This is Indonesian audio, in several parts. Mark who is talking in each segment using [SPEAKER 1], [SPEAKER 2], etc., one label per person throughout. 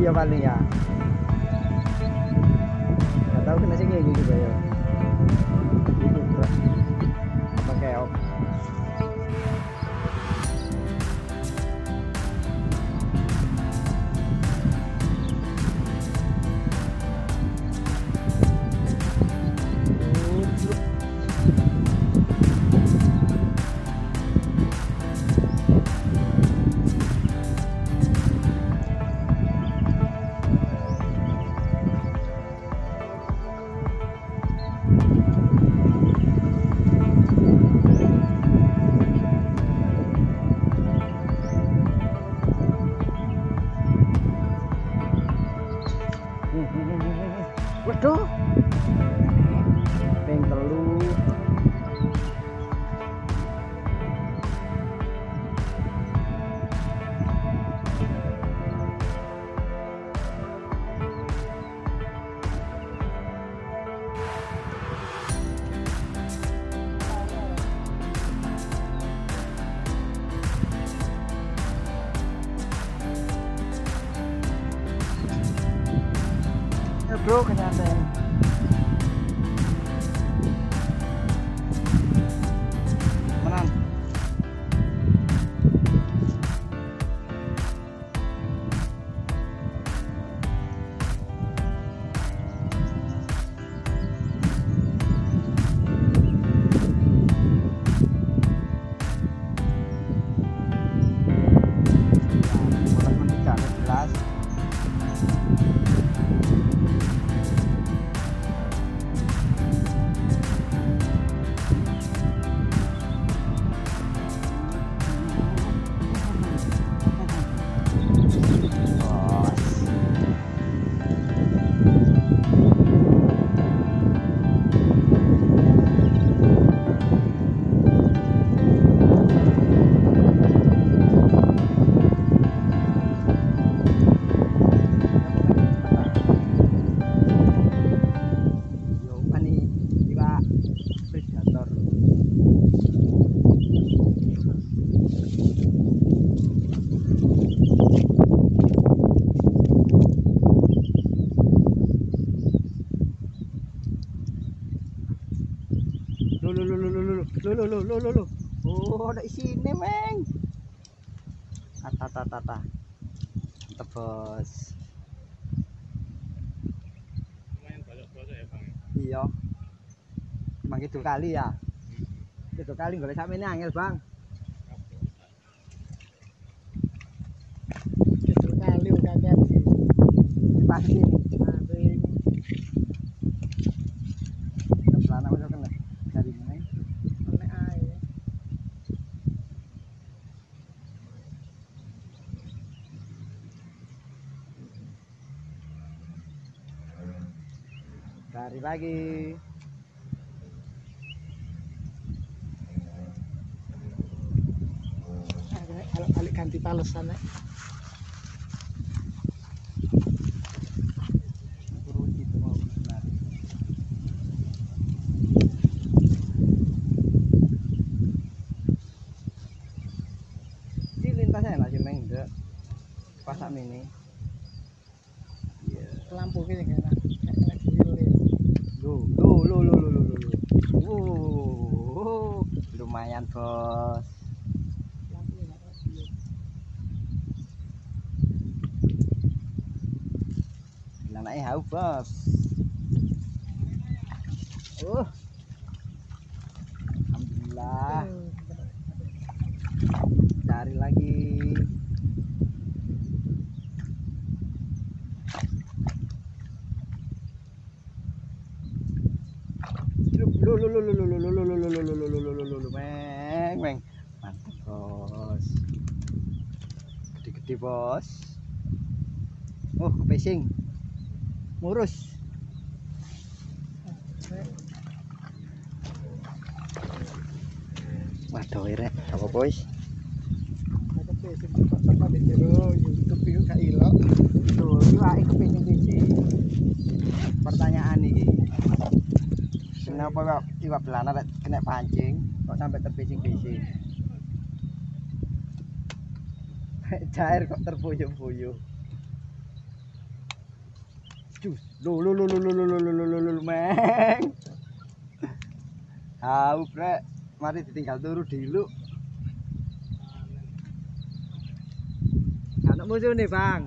[SPEAKER 1] ya paling ya. Nggak tahu kena sing iki juga ya. Itu berat. Apa keok? Waduh, ping telu. Ya bro, kenyataan. Menang. Lo. Oh, ada isine, Meng. Tata. Mantap, Bos.
[SPEAKER 2] Lumayan banyak bos ya, Bang.
[SPEAKER 1] Iya. Emang itu kali ya. Itu kali golek sakmene angel, Bang. Itu kali udah ganti. Pasti. Celana udah kena. Dari mana? Kena air. Cari lagi. Kalau balik ganti palesan ya. Ini lintasnya masih mengge. Pasak mini. Iya. Lampu gini kan. Lumayan, Bos. Anaknya hau, Bos. Alhamdulillah. Cari lagi. Meng. Mantap, Bos. Gede-gede, Bos. Oh, kepesing. Murus. Waduh, rek. Apa, Bos? Kepesing kok sampai di YouTube itu gak ilok. Tuh, iki kepesing-pesing. Pertanyaan iki. Kenapa iwak belana kena pancing kok sampai terpicing-picing? Cair kok terbuyung-buyung. Cus. Lu meng. Tahu brek, mari ditinggal turu dulu. Anak musuh nih bang.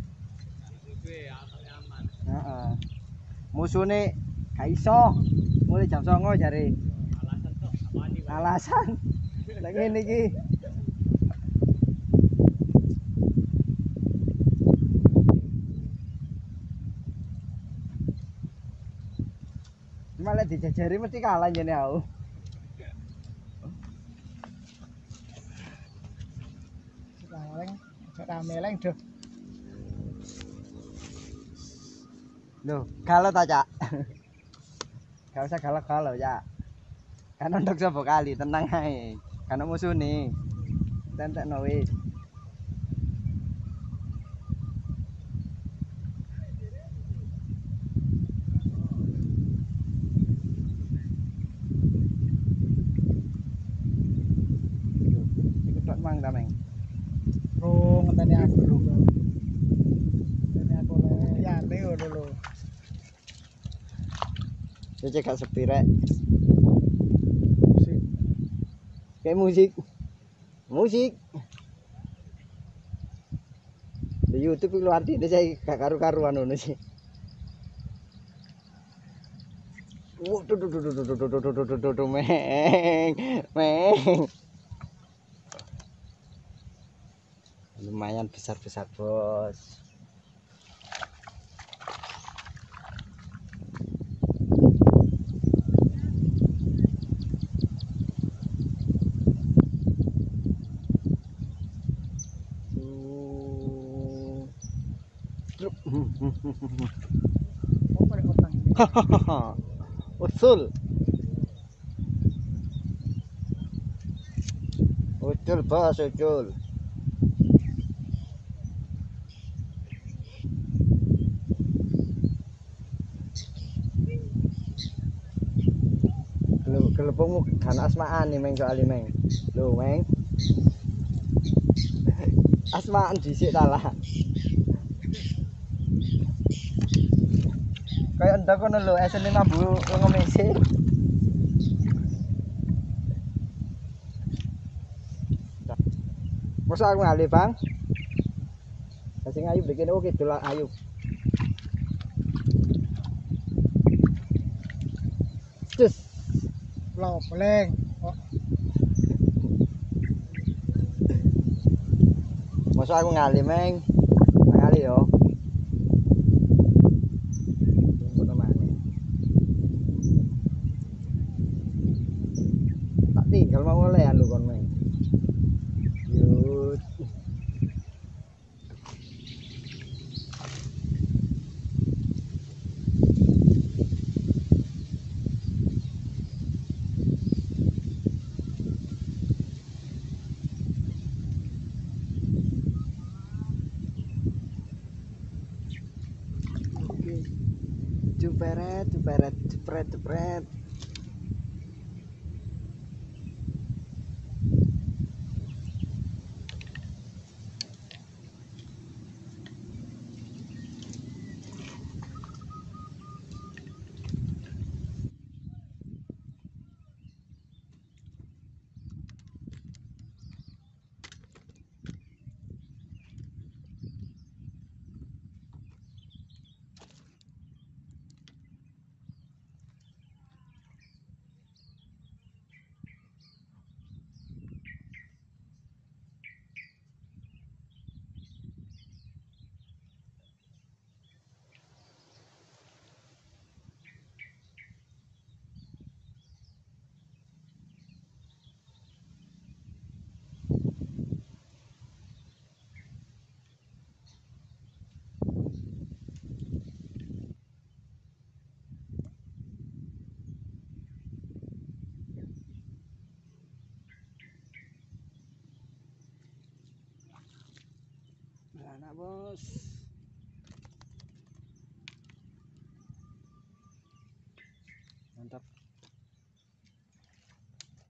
[SPEAKER 1] Heeh. Musuh nih gak iso. Mulai jam 09.00 jare. Alasan. Lek ngene iki. Malah dijajari mesti kalah jane aku. Rameleng tuh. Loh, kalau tak cak. Gak usah galau-galau ya. Kan untuk sapa kali tenang ae. Kan musuh nih. Tentekno wis. Ikut tok mang ta, Meng.
[SPEAKER 3] Bro, ngenteni aku dulu. Ngenteni aku ya Leo dulu.
[SPEAKER 1] Cek gak sepi rek.
[SPEAKER 3] Musik.
[SPEAKER 1] Kayak musik. Musik. Di YouTube itu artinya saya gak karu-karuan ngono sih. Meng. Meng. Lumayan besar-besar, Bos.
[SPEAKER 3] Apa nek utang?
[SPEAKER 1] Usul. Ucul bos, ucul. Kelepungmu kan asmaan nih Meng soalnya Meng. Loh Meng. Asmaan dhisik ta lah. Kayak endak kono lho, esene mambu ngemese. Masa aku ngalih, Bang? Sing ayu bikin oke dolan ayu. Cus.
[SPEAKER 3] Lo peleng. Oh,
[SPEAKER 1] Masa aku ngalih, Meng. Ngalih yo. Ngono maneh. Tak tinggal mau olehan lho kon, Meng. Yut. Oke. Juperet, juperet, jepret, jepret. Anak bos.